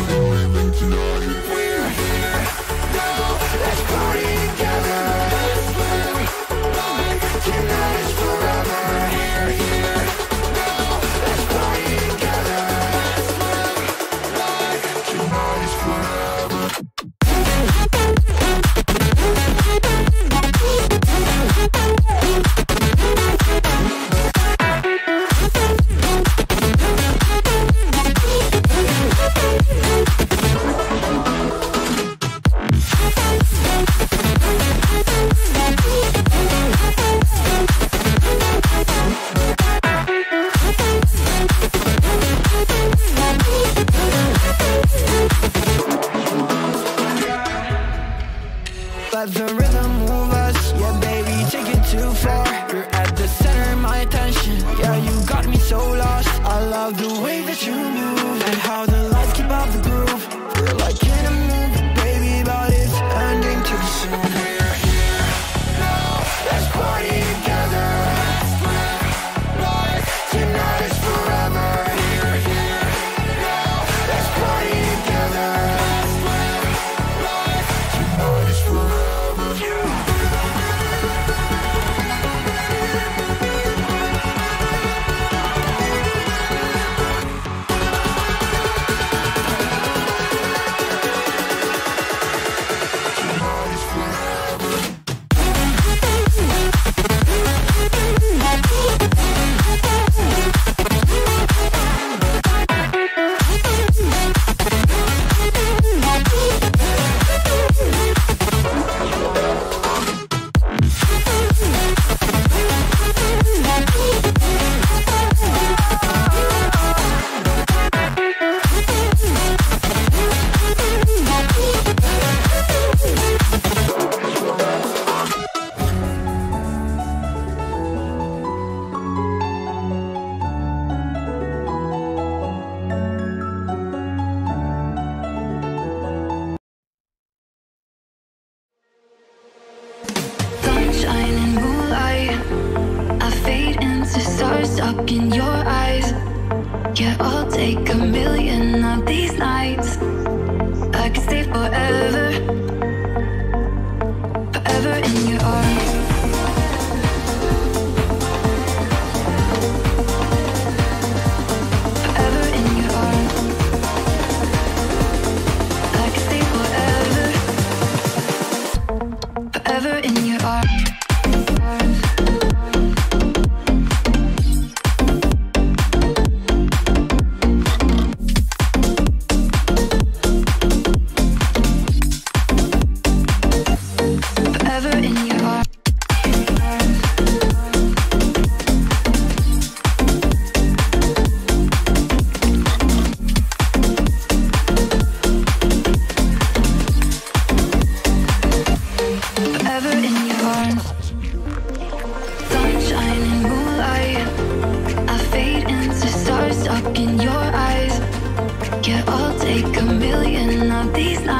Let the rhythm move us, yeah baby, take it too far. You're at the center of my attention, yeah you got me so lost. I love the way that you move and how the lights keep up the groove. We're like in a movie, baby, but it's ending too soon. We're here now, let's party together. Like tonight is forever. We're here now, let's party together. Like tonight is forever. Stuck in your eyes, yeah, I'll take a million of these nights. I could stay forever, forever in your arms. Forever in your arms. I could stay forever, forever in your arms. These